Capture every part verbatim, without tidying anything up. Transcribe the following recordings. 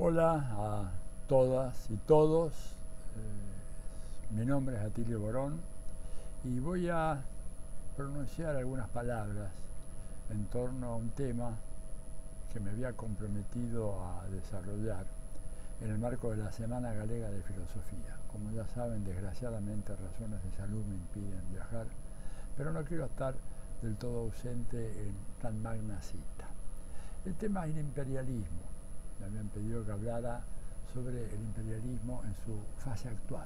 Hola a todas y todos, eh, mi nombre es Atilio Borón y voy a pronunciar algunas palabras en torno a un tema que me había comprometido a desarrollar en el marco de la Semana Galega de Filosofía. Como ya saben, desgraciadamente razones de salud me impiden viajar, pero no quiero estar del todo ausente en tan magna cita. El tema es el imperialismo. Me habían pedido que hablara sobre el imperialismo en su fase actual.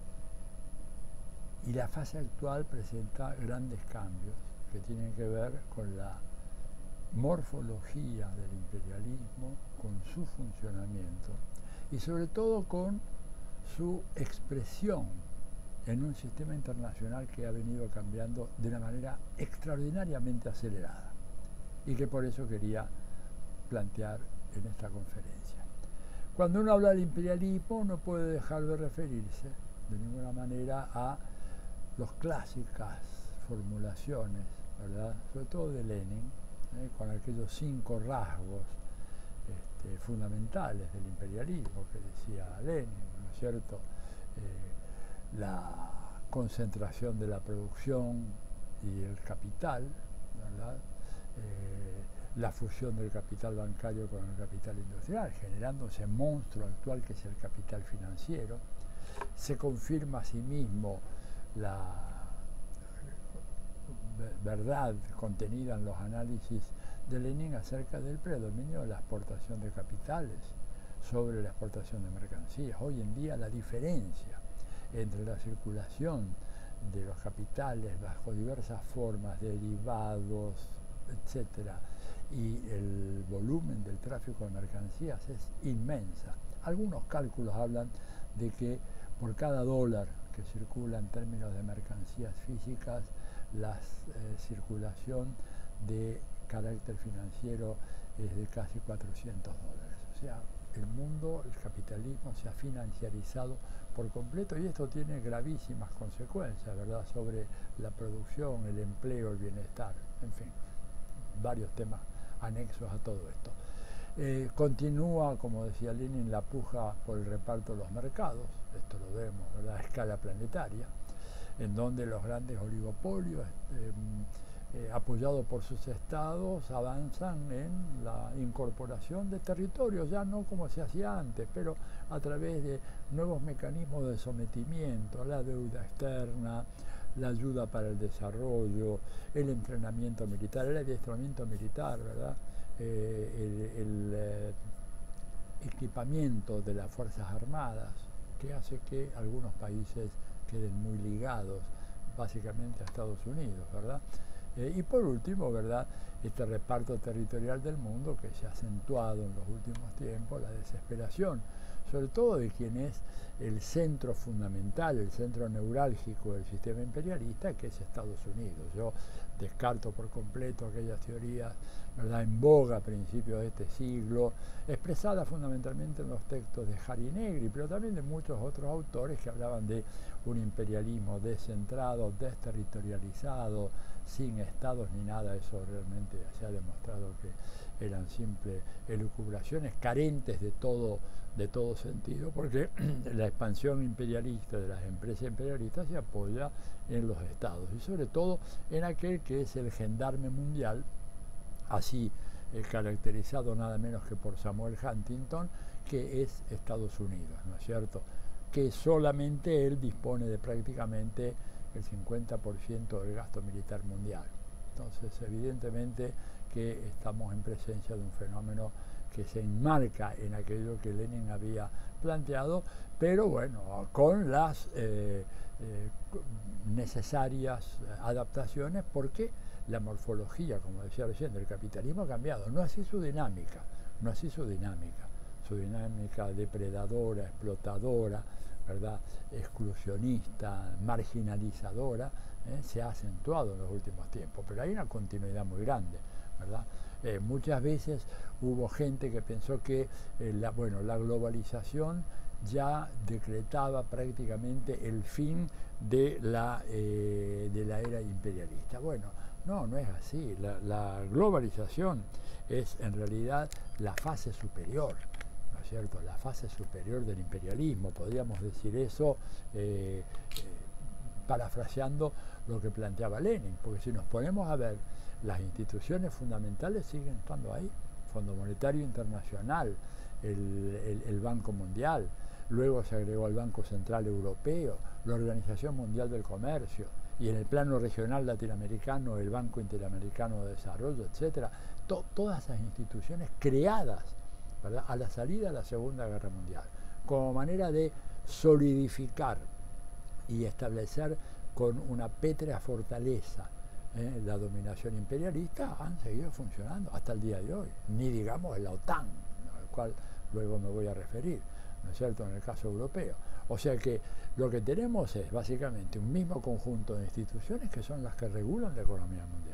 Y la fase actual presenta grandes cambios que tienen que ver con la morfología del imperialismo, con su funcionamiento y sobre todo con su expresión en un sistema internacional que ha venido cambiando de una manera extraordinariamente acelerada y que por eso quería plantear en esta conferencia. Cuando uno habla del imperialismo no puede dejar de referirse de ninguna manera a las clásicas formulaciones, ¿verdad?, sobre todo de Lenin, ¿eh?, con aquellos cinco rasgos este, fundamentales del imperialismo que decía Lenin, ¿no es cierto? Eh, la concentración de la producción y el capital, ¿verdad? Eh, la fusión del capital bancario con el capital industrial, generando ese monstruo actual que es el capital financiero. Se confirma a sí mismo la verdad contenida en los análisis de Lenin acerca del predominio de la exportación de capitales sobre la exportación de mercancías. Hoy en día la diferencia entre la circulación de los capitales bajo diversas formas, derivados, etcétera, y el volumen del tráfico de mercancías es inmensa. Algunos cálculos hablan de que por cada dólar que circula en términos de mercancías físicas, la eh, circulación de carácter financiero es de casi cuatrocientos dólares. O sea, el mundo, el capitalismo se ha financiarizado por completo y esto tiene gravísimas consecuencias, ¿verdad?, sobre la producción, el empleo, el bienestar, en fin, varios temas anexos a todo esto. Eh, continúa, como decía Lenin, la puja por el reparto de los mercados, esto lo vemos, ¿verdad?, a escala planetaria, en donde los grandes oligopolios, eh, eh, apoyados por sus estados, avanzan en la incorporación de territorios, ya no como se hacía antes, pero a través de nuevos mecanismos de sometimiento, la deuda externa, la ayuda para el desarrollo, el entrenamiento militar, el adiestramiento militar, ¿verdad?, eh, el, el eh, equipamiento de las Fuerzas Armadas, que hace que algunos países queden muy ligados básicamente a Estados Unidos, ¿verdad? Eh, y por último, ¿verdad?, este reparto territorial del mundo que se ha acentuado en los últimos tiempos, la desesperación, sobre todo de quien es el centro fundamental, el centro neurálgico del sistema imperialista, que es Estados Unidos. Yo descarto por completo aquellas teorías, ¿verdad?, en boga a principios de este siglo, expresadas fundamentalmente en los textos de Harry Negri, pero también de muchos otros autores que hablaban de un imperialismo descentrado, desterritorializado, sin estados ni nada. Eso realmente se ha demostrado que eran simples elucubraciones carentes de todo, de todo sentido, porque la expansión imperialista de las empresas imperialistas se apoya en los estados y sobre todo en aquel que es el gendarme mundial, así eh, caracterizado nada menos que por Samuel Huntington, que es Estados Unidos, ¿no es cierto?, que solamente él dispone de prácticamente el cincuenta por ciento del gasto militar mundial. Entonces, evidentemente que estamos en presencia de un fenómeno que se enmarca en aquello que Lenin había planteado, pero bueno, con las eh, eh, necesarias adaptaciones, porque la morfología, como decía recién, del capitalismo ha cambiado, no así su dinámica, no así su dinámica, su dinámica depredadora, explotadora, ¿verdad?, exclusionista, marginalizadora, ¿eh?, se ha acentuado en los últimos tiempos, pero hay una continuidad muy grande, ¿verdad? Eh, muchas veces hubo gente que pensó que eh, la, bueno, la globalización ya decretaba prácticamente el fin de la, eh, de la era imperialista. Bueno, no, no es así. La, la globalización es en realidad la fase superior, ¿no es cierto?, la fase superior del imperialismo, podríamos decir eso, eh, eh, parafraseando lo que planteaba Lenin, porque si nos ponemos a ver, las instituciones fundamentales siguen estando ahí, Fondo Monetario Internacional, el, el, el Banco Mundial, luego se agregó el Banco Central Europeo, la Organización Mundial del Comercio, y en el plano regional latinoamericano, el Banco Interamericano de Desarrollo, etcétera. To, todas esas instituciones creadas, ¿verdad?, a la salida de la Segunda Guerra Mundial, como manera de solidificar y establecer con una pétrea fortaleza ¿eh? la dominación imperialista, han seguido funcionando hasta el día de hoy, ni digamos la OTAN, al cual luego me voy a referir, ¿no es cierto?, en el caso europeo. O sea que lo que tenemos es básicamente un mismo conjunto de instituciones que son las que regulan la economía mundial.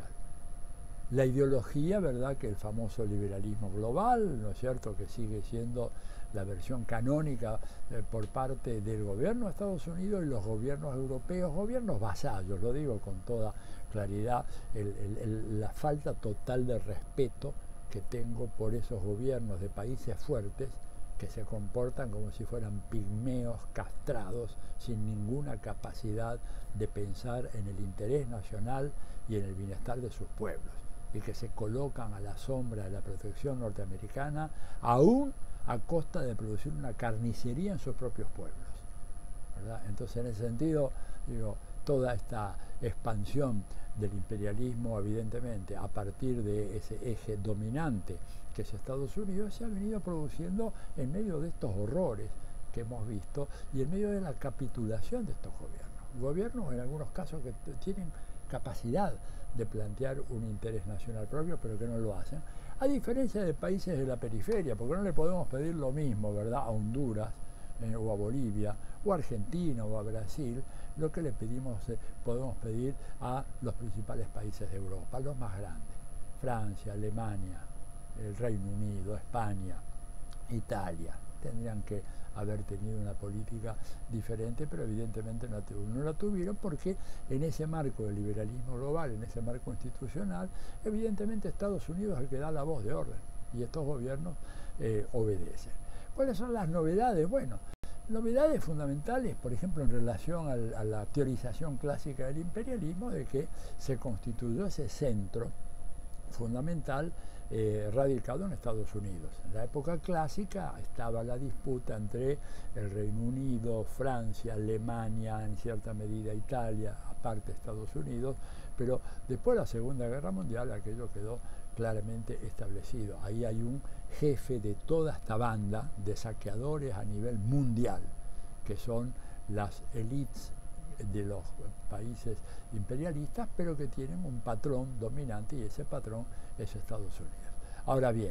La ideología, ¿verdad?, que el famoso liberalismo global, ¿no es cierto?, que sigue siendo la versión canónica eh, por parte del gobierno de Estados Unidos y los gobiernos europeos, gobiernos vasallos, lo digo con toda claridad, el, el, el, la falta total de respeto que tengo por esos gobiernos de países fuertes que se comportan como si fueran pigmeos castrados sin ninguna capacidad de pensar en el interés nacional y en el bienestar de sus pueblos, y que se colocan a la sombra de la protección norteamericana, aún a costa de producir una carnicería en sus propios pueblos, ¿verdad? Entonces, en ese sentido, digo, toda esta expansión del imperialismo, evidentemente, a partir de ese eje dominante que es Estados Unidos, se ha venido produciendo en medio de estos horrores que hemos visto y en medio de la capitulación de estos gobiernos. Gobiernos, en algunos casos, que tienen capacidad de plantear un interés nacional propio, pero que no lo hacen, a diferencia de países de la periferia, porque no le podemos pedir lo mismo, ¿verdad?, a Honduras eh, o a Bolivia, o a Argentina o a Brasil, lo que le pedimos, eh, podemos pedir a los principales países de Europa, los más grandes, Francia, Alemania, el Reino Unido, España, Italia. Tendrían que haber tenido una política diferente, pero evidentemente no, no la tuvieron, porque en ese marco del liberalismo global, en ese marco institucional, evidentemente Estados Unidos es el que da la voz de orden, y estos gobiernos eh, obedecen. ¿Cuáles son las novedades? Bueno, novedades fundamentales, por ejemplo, en relación al, a la teorización clásica del imperialismo, de que se constituyó ese centro fundamental eh, radicado en Estados Unidos. En la época clásica estaba la disputa entre el Reino Unido, Francia, Alemania, en cierta medida Italia, aparte Estados Unidos, pero después de la Segunda Guerra Mundial aquello quedó claramente establecido. Ahí hay un jefe de toda esta banda de saqueadores a nivel mundial, que son las élites de los países imperialistas, pero que tienen un patrón dominante, y ese patrón es Estados Unidos. Ahora bien,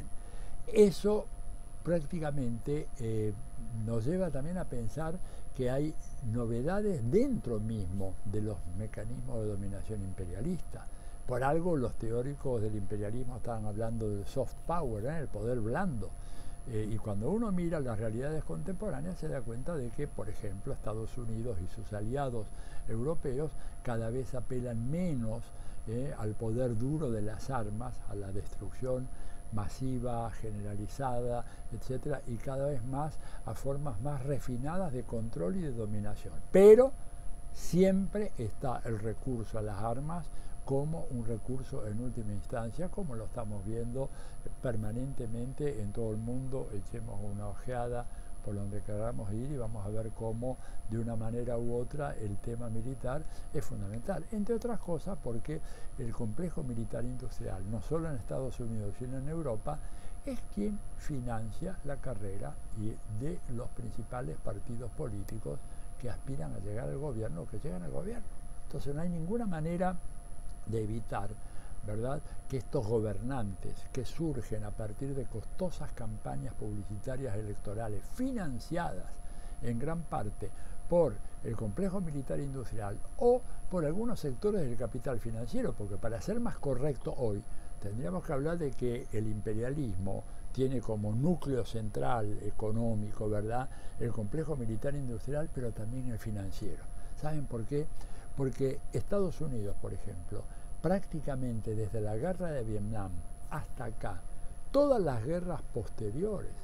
eso prácticamente eh, nos lleva también a pensar que hay novedades dentro mismo de los mecanismos de dominación imperialista. Por algo los teóricos del imperialismo estaban hablando del soft power, ¿eh? el poder blando. Eh, y cuando uno mira las realidades contemporáneas se da cuenta de que, por ejemplo, Estados Unidos y sus aliados europeos cada vez apelan menos eh, al poder duro de las armas, a la destrucción masiva, generalizada, etcétera, y cada vez más a formas más refinadas de control y de dominación. Pero siempre está el recurso a las armas como un recurso en última instancia, como lo estamos viendo permanentemente en todo el mundo. Echemos una ojeada por donde queramos ir y vamos a ver cómo de una manera u otra el tema militar es fundamental, entre otras cosas porque el complejo militar industrial, no solo en Estados Unidos sino en Europa, es quien financia la carrera de los principales partidos políticos que aspiran a llegar al gobierno o que llegan al gobierno. Entonces no hay ninguna manera de evitar, ¿verdad?, que estos gobernantes que surgen a partir de costosas campañas publicitarias electorales financiadas en gran parte por el complejo militar industrial o por algunos sectores del capital financiero, porque para ser más correcto hoy tendríamos que hablar de que el imperialismo tiene como núcleo central económico, ¿verdad?, el complejo militar industrial, pero también el financiero. ¿Saben por qué? Porque Estados Unidos, por ejemplo, prácticamente desde la guerra de Vietnam hasta acá, todas las guerras posteriores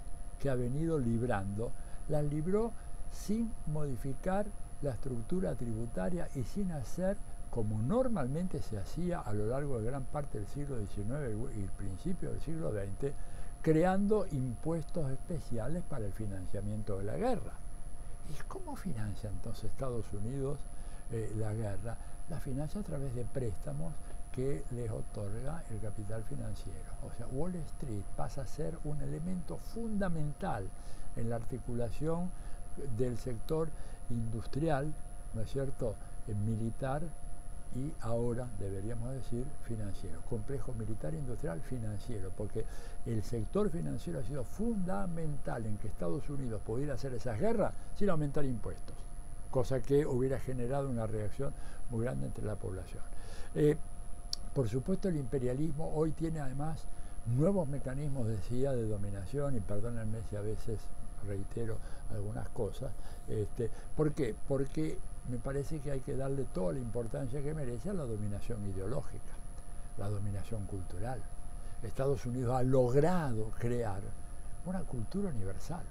que ha venido librando, las libró sin modificar la estructura tributaria y sin hacer como normalmente se hacía a lo largo de gran parte del siglo diecinueve y el principio del siglo veinte, creando impuestos especiales para el financiamiento de la guerra. ¿Y cómo financia entonces Estados Unidos eh, la guerra? La financia a través de préstamos que les otorga el capital financiero. O sea, Wall Street pasa a ser un elemento fundamental en la articulación del sector industrial, ¿no es cierto?, militar y ahora, deberíamos decir, financiero. Complejo militar, industrial, financiero, porque el sector financiero ha sido fundamental en que Estados Unidos pudiera hacer esas guerras sin aumentar impuestos, cosa que hubiera generado una reacción muy grande entre la población. Eh, por supuesto, el imperialismo hoy tiene además nuevos mecanismos, decía, de dominación, y perdónenme si a veces reitero algunas cosas. Este, ¿Por qué? Porque me parece que hay que darle toda la importancia que merece a la dominación ideológica, la dominación cultural. Estados Unidos ha logrado crear una cultura universal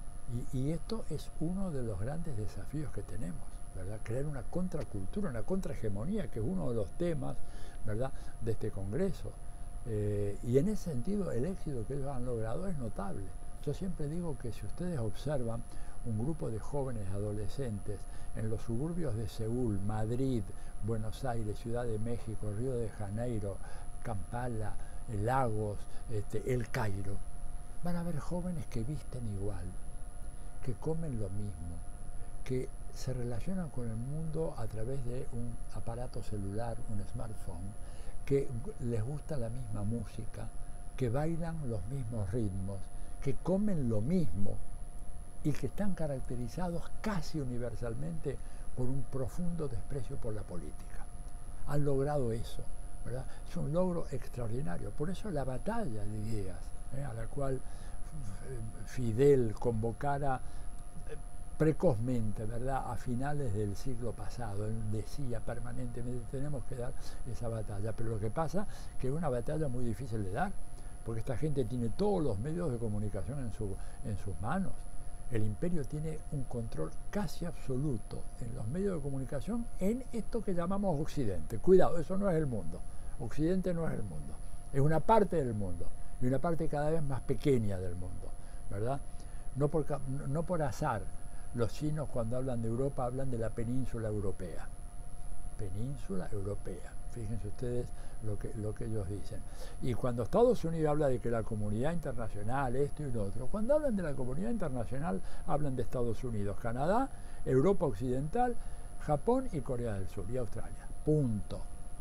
y, y esto es uno de los grandes desafíos que tenemos, ¿verdad? Crear una contracultura, una contrahegemonía, que es uno de los temas, ¿verdad?, de este Congreso. Eh, y en ese sentido el éxito que ellos han logrado es notable. Yo siempre digo que si ustedes observan un grupo de jóvenes adolescentes en los suburbios de Seúl, Madrid, Buenos Aires, Ciudad de México, Río de Janeiro, Kampala, Lagos, este, El Cairo, van a ver jóvenes que visten igual, que comen lo mismo, que se relacionan con el mundo a través de un aparato celular, un smartphone, que les gusta la misma música, que bailan los mismos ritmos, que comen lo mismo y que están caracterizados casi universalmente por un profundo desprecio por la política. Han logrado eso, ¿verdad? Es un logro extraordinario. Por eso la batalla de ideas, ¿eh?, a la cual Fidel convocara precozmente, ¿verdad?, a finales del siglo pasado. Él decía permanentemente, tenemos que dar esa batalla, pero lo que pasa es que es una batalla muy difícil de dar, porque esta gente tiene todos los medios de comunicación en, su, en sus manos. El imperio tiene un control casi absoluto en los medios de comunicación en esto que llamamos Occidente. Cuidado, eso no es el mundo. Occidente no es el mundo. Es una parte del mundo, y una parte cada vez más pequeña del mundo, ¿verdad? No por, no por azar, los chinos cuando hablan de Europa hablan de la península europea. Península europea. Fíjense ustedes lo que, lo que ellos dicen. Y cuando Estados Unidos habla de que la comunidad internacional, esto y lo otro, cuando hablan de la comunidad internacional, hablan de Estados Unidos, Canadá, Europa Occidental, Japón y Corea del Sur y Australia. Punto.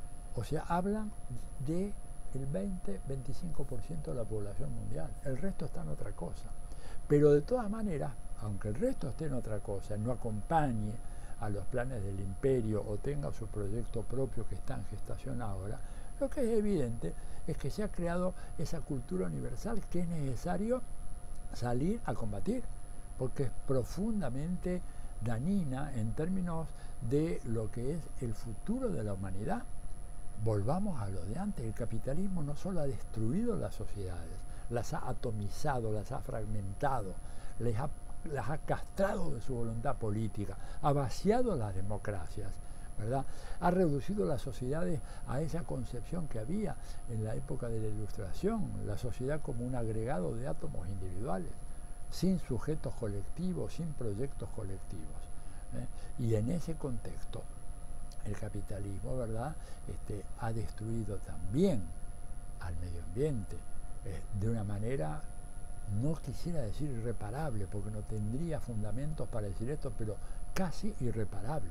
O sea, hablan de el veinte a veinticinco por ciento de la población mundial. El resto está en otra cosa. Pero de todas maneras, aunque el resto esté en otra cosa, no acompañe a los planes del imperio o tenga su proyecto propio que está en gestación ahora, lo que es evidente es que se ha creado esa cultura universal que es necesario salir a combatir, porque es profundamente dañina en términos de lo que es el futuro de la humanidad. Volvamos a lo de antes. El capitalismo no solo ha destruido las sociedades, las ha atomizado, las ha fragmentado, les ha las ha castrado de su voluntad política, ha vaciado las democracias, ¿verdad? Ha reducido las sociedades a esa concepción que había en la época de la Ilustración, la sociedad como un agregado de átomos individuales, sin sujetos colectivos, sin proyectos colectivos, ¿eh? Y en ese contexto, el capitalismo, ¿verdad?, este, ha destruido también al medio ambiente, eh, de una manera, no quisiera decir irreparable, porque no tendría fundamentos para decir esto, pero casi irreparable,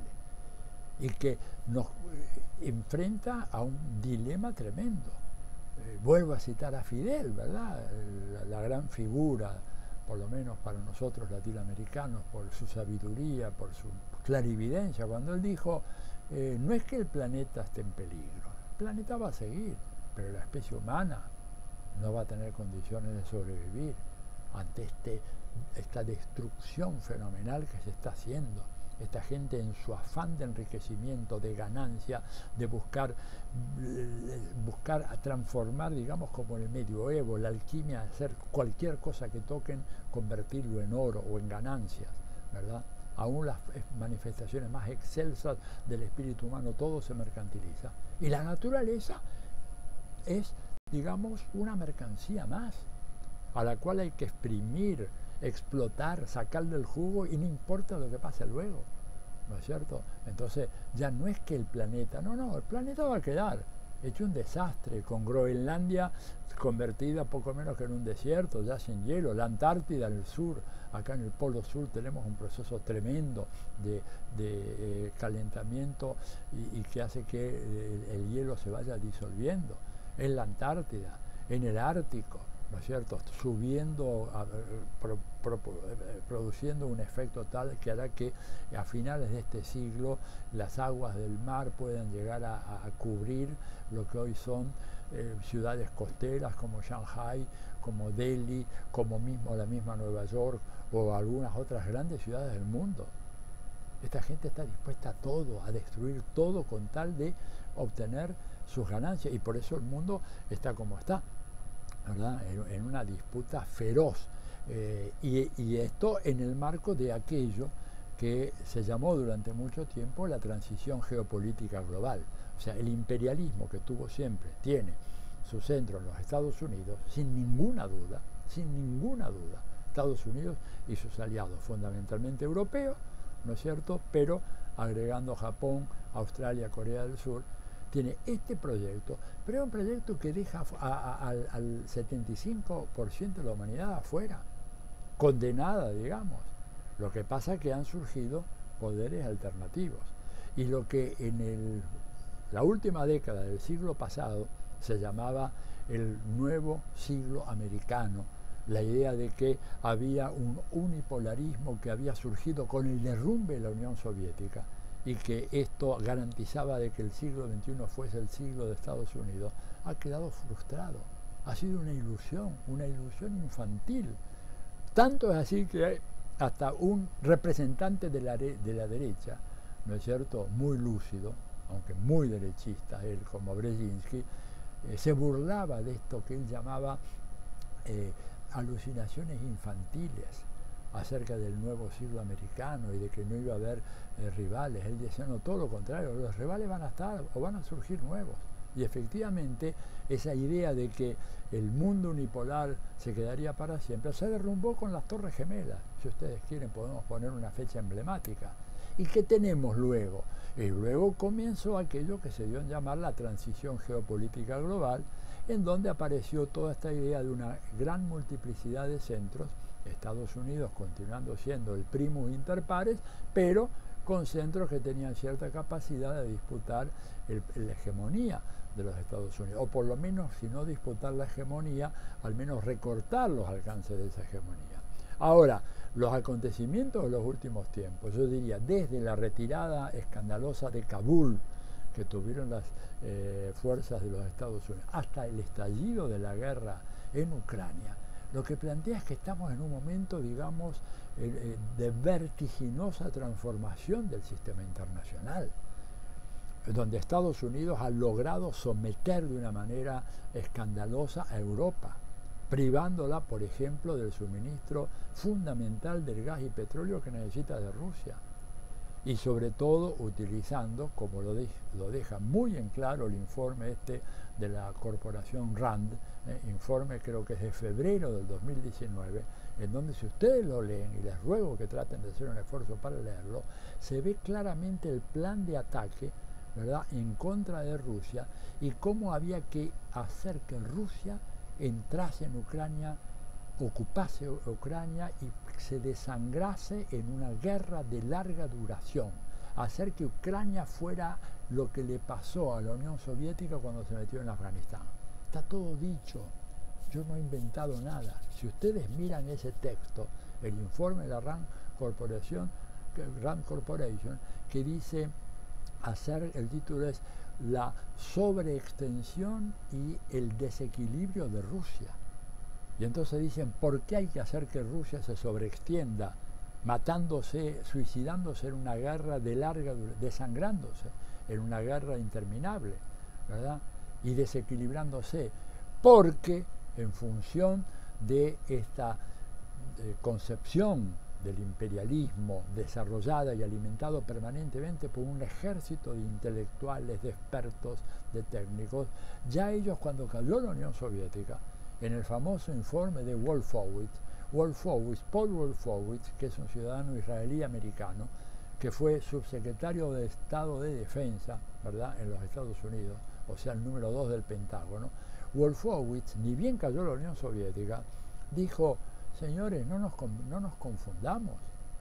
y que nos eh, enfrenta a un dilema tremendo. Eh, vuelvo a citar a Fidel, ¿verdad?, la, la gran figura, por lo menos para nosotros latinoamericanos, por su sabiduría, por su clarividencia, cuando él dijo, eh, no es que el planeta esté en peligro, el planeta va a seguir, pero la especie humana no va a tener condiciones de sobrevivir ante este, esta destrucción fenomenal que se está haciendo Esta gente, en su afán de enriquecimiento, de ganancia, de buscar, buscar transformar, digamos, como en el medioevo, la alquimia, hacer cualquier cosa que toquen, convertirlo en oro o en ganancias, ¿verdad? Aún las manifestaciones más excelsas del espíritu humano, todo se mercantiliza. Y la naturaleza es, digamos, una mercancía más, a la cual hay que exprimir, explotar, sacarle el jugo, y no importa lo que pase luego, ¿no es cierto? Entonces ya no es que el planeta, no, no, el planeta va a quedar hecho un desastre, con Groenlandia convertida poco menos que en un desierto, ya sin hielo, la Antártida en el sur, acá en el Polo Sur tenemos un proceso tremendo de, de eh, calentamiento y, y que hace que el, el hielo se vaya disolviendo, en la Antártida, en el Ártico, ¿no es cierto?, subiendo, a, pro, pro, produciendo un efecto tal que hará que a finales de este siglo las aguas del mar puedan llegar a, a cubrir lo que hoy son eh, ciudades costeras como Shanghai, como Delhi, como mismo la misma Nueva York o algunas otras grandes ciudades del mundo. Esta gente está dispuesta a todo, a destruir todo con tal de obtener sus ganancias, y por eso el mundo está como está, ¿verdad? En, en una disputa feroz, eh, y, y esto en el marco de aquello que se llamó durante mucho tiempo la transición geopolítica global. O sea, el imperialismo que tuvo siempre, tiene su centro en los Estados Unidos, sin ninguna duda, sin ninguna duda, Estados Unidos y sus aliados, fundamentalmente europeos, ¿no es cierto?, pero agregando Japón, Australia, Corea del Sur, tiene este proyecto, pero es un proyecto que deja a, a, al, al setenta y cinco por ciento de la humanidad afuera, condenada, digamos. Lo que pasa es que han surgido poderes alternativos. Y lo que en el, la última década del siglo pasado se llamaba el nuevo siglo americano, la idea de que había un unipolarismo que había surgido con el derrumbe de la Unión Soviética, y que esto garantizaba de que el siglo veintiuno fuese el siglo de Estados Unidos, ha quedado frustrado. Ha sido una ilusión, una ilusión infantil. Tanto es así que hasta un representante de la, de la derecha, ¿no es cierto?, muy lúcido, aunque muy derechista, él como Brzezinski, eh, se burlaba de esto que él llamaba eh, alucinaciones infantiles acerca del nuevo siglo americano y de que no iba a haber eh, rivales. Él decía, no, todo lo contrario, los rivales van a estar o van a surgir nuevos. Y efectivamente esa idea de que el mundo unipolar se quedaría para siempre se derrumbó con las Torres Gemelas. Si ustedes quieren podemos poner una fecha emblemática. ¿Y qué tenemos luego? Y luego comenzó aquello que se dio en llamar la transición geopolítica global, en donde apareció toda esta idea de una gran multiplicidad de centros, Estados Unidos continuando siendo el primus inter pares, pero con centros que tenían cierta capacidad de disputar el, la hegemonía de los Estados Unidos, o por lo menos, si no disputar la hegemonía, al menos recortar los alcances de esa hegemonía. Ahora, los acontecimientos de los últimos tiempos, yo diría, desde la retirada escandalosa de Kabul, que tuvieron las eh, fuerzas de los Estados Unidos, hasta el estallido de la guerra en Ucrania, lo que plantea es que estamos en un momento, digamos, eh, eh, de vertiginosa transformación del sistema internacional, donde Estados Unidos ha logrado someter de una manera escandalosa a Europa, privándola, por ejemplo, del suministro fundamental del gas y petróleo que necesita de Rusia. Y sobre todo utilizando, como lo, de, lo deja muy en claro el informe este de la corporación RAND, eh, informe creo que es de febrero del dos mil diecinueve, en donde si ustedes lo leen, y les ruego que traten de hacer un esfuerzo para leerlo, se ve claramente el plan de ataque, ¿verdad?, en contra de Rusia, y cómo había que hacer que Rusia entrase en Ucrania, ocupase Ucrania y se desangrase en una guerra de larga duración, hacer que Ucrania fuera lo que le pasó a la Unión Soviética cuando se metió en Afganistán. Está todo dicho, yo no he inventado nada. Si ustedes miran ese texto, el informe de la RAND Corporation, RAND Corporation, que dice hacer, el título es la sobreextensión y el desequilibrio de Rusia. Y entonces dicen, ¿por qué hay que hacer que Rusia se sobreextienda? matándose, suicidándose en una guerra de larga duración, desangrándose en una guerra interminable, ¿verdad? Y desequilibrándose, porque en función de esta eh, concepción del imperialismo desarrollada y alimentado permanentemente por un ejército de intelectuales, de expertos, de técnicos, ya ellos cuando cayó la Unión Soviética, en el famoso informe de Wolfowitz, Wolfowitz, Paul Wolfowitz, que es un ciudadano israelí americano, que fue subsecretario de Estado de Defensa, ¿verdad?, en los Estados Unidos, o sea, el número dos del Pentágono. Wolfowitz, ni bien cayó la Unión Soviética, dijo: señores, no nos, no nos confundamos.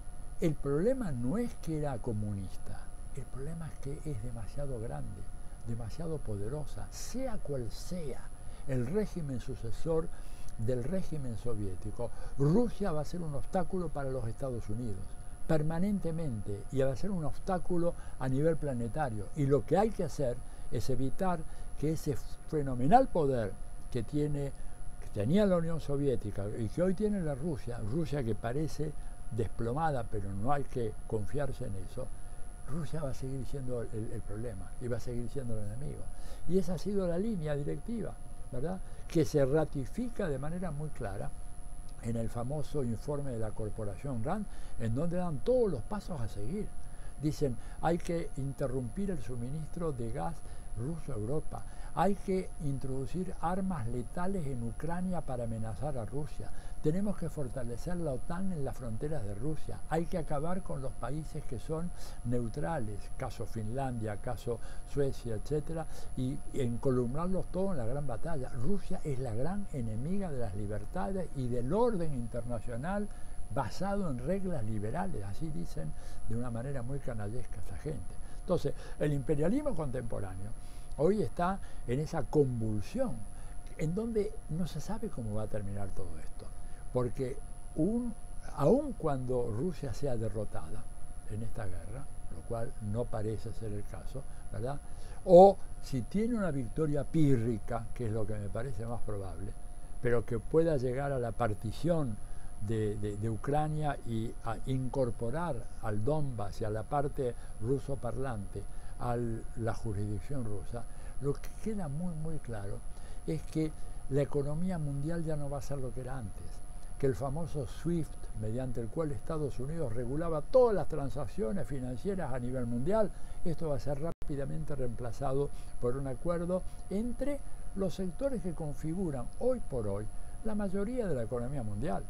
El problema no es que era comunista, el problema es que es demasiado grande, demasiado poderosa, sea cual sea el régimen sucesor del régimen soviético. Rusia va a ser un obstáculo para los Estados Unidos, permanentemente, y va a ser un obstáculo a nivel planetario. Y lo que hay que hacer es evitar que ese fenomenal poder que tiene tenía la Unión Soviética y que hoy tiene la Rusia, Rusia que parece desplomada, pero no hay que confiarse en eso, Rusia va a seguir siendo el, el problema y va a seguir siendo el enemigo. Y esa ha sido la línea directiva, ¿verdad?, que se ratifica de manera muy clara en el famoso informe de la Corporación RAND, en donde dan todos los pasos a seguir. Dicen: hay que interrumpir el suministro de gas ruso a Europa, hay que introducir armas letales en Ucrania para amenazar a Rusia, tenemos que fortalecer la OTAN en las fronteras de Rusia, hay que acabar con los países que son neutrales, caso Finlandia, caso Suecia, etcétera, y encolumnarlos todos en la gran batalla. Rusia es la gran enemiga de las libertades y del orden internacional basado en reglas liberales, así dicen de una manera muy canallesca esta gente. Entonces, el imperialismo contemporáneo hoy está en esa convulsión, en donde no se sabe cómo va a terminar todo esto, porque un, aun cuando Rusia sea derrotada en esta guerra, lo cual no parece ser el caso, ¿verdad?, o si tiene una victoria pírrica, que es lo que me parece más probable, pero que pueda llegar a la partición De, de, de Ucrania y a incorporar al Donbass y a la parte ruso parlante a la jurisdicción rusa, lo que queda muy muy claro es que la economía mundial ya no va a ser lo que era antes, que el famoso SWIFT, mediante el cual Estados Unidos regulaba todas las transacciones financieras a nivel mundial, esto va a ser rápidamente reemplazado por un acuerdo entre los sectores que configuran hoy por hoy la mayoría de la economía mundial.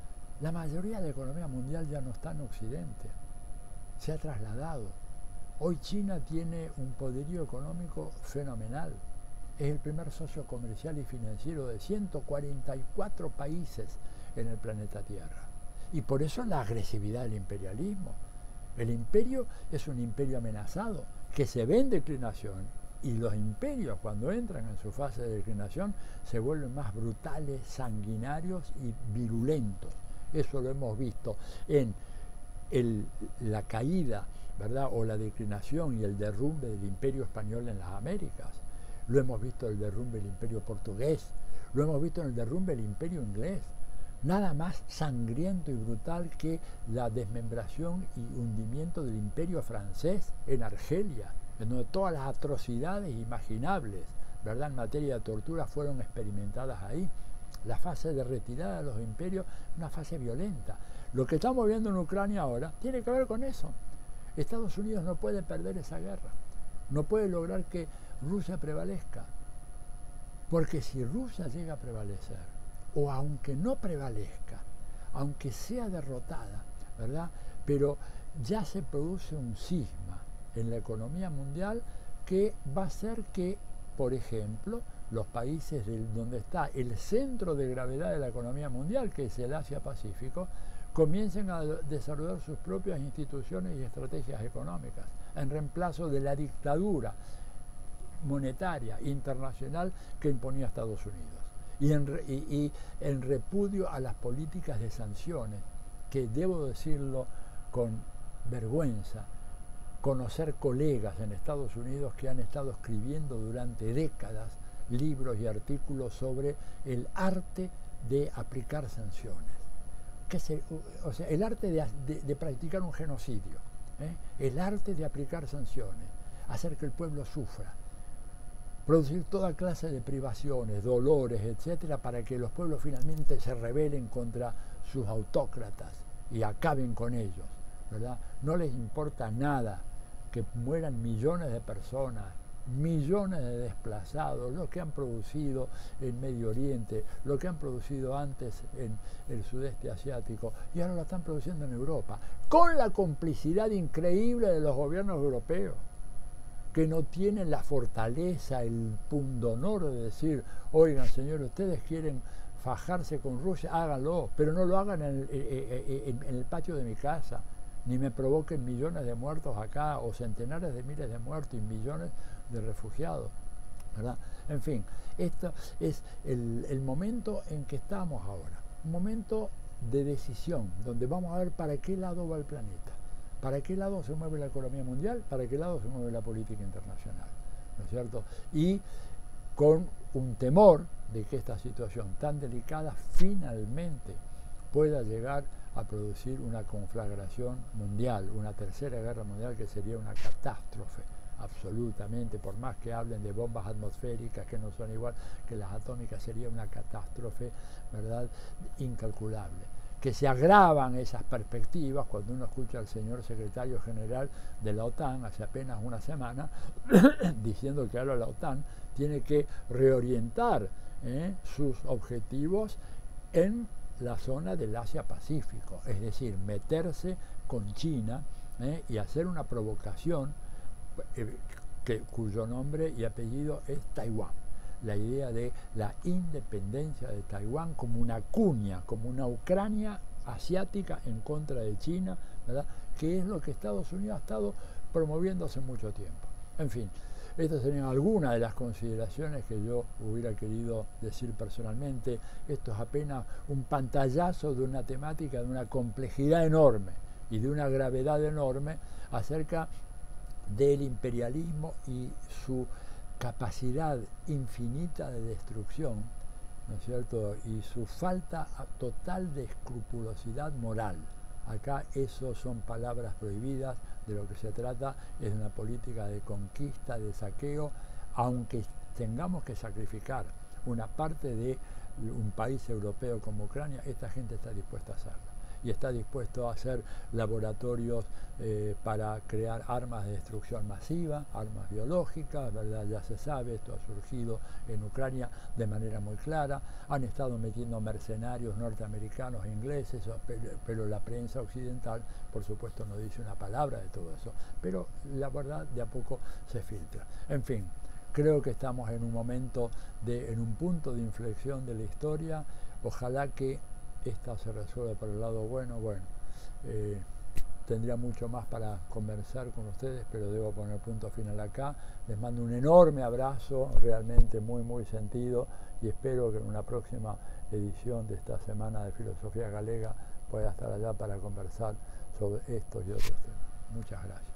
La mayoría de la economía mundial ya no está en Occidente, se ha trasladado. Hoy China tiene un poderío económico fenomenal, es el primer socio comercial y financiero de ciento cuarenta y cuatro países en el planeta Tierra. Y por eso la agresividad del imperialismo. El imperio es un imperio amenazado, que se ve en declinación, y los imperios, cuando entran en su fase de declinación, se vuelven más brutales, sanguinarios y virulentos. Eso lo hemos visto en el, la caída, ¿verdad?, o la declinación y el derrumbe del Imperio Español en las Américas. Lo hemos visto en el derrumbe del Imperio Portugués, lo hemos visto en el derrumbe del Imperio Inglés. Nada más sangriento y brutal que la desmembración y hundimiento del Imperio Francés en Argelia, en donde todas las atrocidades imaginables, ¿verdad?, en materia de tortura fueron experimentadas ahí. La fase de retirada de los imperios, una fase violenta. Lo que estamos viendo en Ucrania ahora tiene que ver con eso. Estados Unidos no puede perder esa guerra, no puede lograr que Rusia prevalezca, porque si Rusia llega a prevalecer, o aunque no prevalezca, aunque sea derrotada, ¿verdad?, pero ya se produce un cisma en la economía mundial que va a hacer que, por ejemplo, los países del, donde está el centro de gravedad de la economía mundial, que es el Asia-Pacífico, comiencen a desarrollar sus propias instituciones y estrategias económicas, en reemplazo de la dictadura monetaria internacional que imponía Estados Unidos, y en, y, y en repudio a las políticas de sanciones, que debo decirlo con vergüenza, conocer colegas en Estados Unidos que han estado escribiendo durante décadas libros y artículos sobre el arte de aplicar sanciones. que se, o sea, el arte de, de, de practicar un genocidio, ¿eh? El arte de aplicar sanciones, hacer que el pueblo sufra, producir toda clase de privaciones, dolores, etcétera, para que los pueblos finalmente se rebelen contra sus autócratas y acaben con ellos, ¿verdad? No les importa nada que mueran millones de personas, millones de desplazados, lo que han producido en Medio Oriente, lo que han producido antes en el sudeste asiático, y ahora lo están produciendo en Europa, con la complicidad increíble de los gobiernos europeos, que no tienen la fortaleza, el pundonor de decir, oigan señores, ustedes quieren fajarse con Rusia, háganlo, pero no lo hagan en el, en, en el patio de mi casa, ni me provoquen millones de muertos acá, o centenares de miles de muertos y millones de refugiados, ¿verdad? En fin, esto es el, el momento en que estamos ahora, un momento de decisión, donde vamos a ver para qué lado va el planeta, para qué lado se mueve la economía mundial, para qué lado se mueve la política internacional, ¿no es cierto? Y con un temor de que esta situación tan delicada finalmente pueda llegar a producir una conflagración mundial, una tercera guerra mundial que sería una catástrofe, absolutamente, por más que hablen de bombas atmosféricas que no son igual que las atómicas, sería una catástrofe, ¿verdad?, incalculable. Que se agravan esas perspectivas cuando uno escucha al señor secretario general de la OTAN hace apenas una semana diciendo que ahora la OTAN tiene que reorientar ¿eh? sus objetivos en la zona del Asia-Pacífico, es decir, meterse con China ¿eh? y hacer una provocación eh, que, cuyo nombre y apellido es Taiwán. La idea de la independencia de Taiwán como una cuña, como una Ucrania asiática en contra de China, ¿verdad?, que es lo que Estados Unidos ha estado promoviendo hace mucho tiempo. En fin, estas serían algunas de las consideraciones que yo hubiera querido decir personalmente. Esto es apenas un pantallazo de una temática de una complejidad enorme y de una gravedad enorme acerca del imperialismo y su capacidad infinita de destrucción, ¿no es cierto?, y su falta total de escrupulosidad moral. Acá eso son palabras prohibidas, de lo que se trata es de una política de conquista, de saqueo, aunque tengamos que sacrificar una parte de un país europeo como Ucrania, esta gente está dispuesta a hacerlo. Y está dispuesto a hacer laboratorios eh, para crear armas de destrucción masiva, armas biológicas, ¿verdad? Ya se sabe, esto ha surgido en Ucrania de manera muy clara. Han estado metiendo mercenarios norteamericanos e ingleses, pero, pero la prensa occidental, por supuesto, no dice una palabra de todo eso. Pero la verdad de a poco se filtra. En fin, creo que estamos en un momento, de, en un punto de inflexión de la historia. Ojalá que esta se resuelve por el lado bueno. Bueno, eh, tendría mucho más para conversar con ustedes, pero debo poner punto final acá. Les mando un enorme abrazo, realmente muy, muy sentido, y espero que en una próxima edición de esta Semana de Filosofía Galega pueda estar allá para conversar sobre estos y otros temas. Muchas gracias.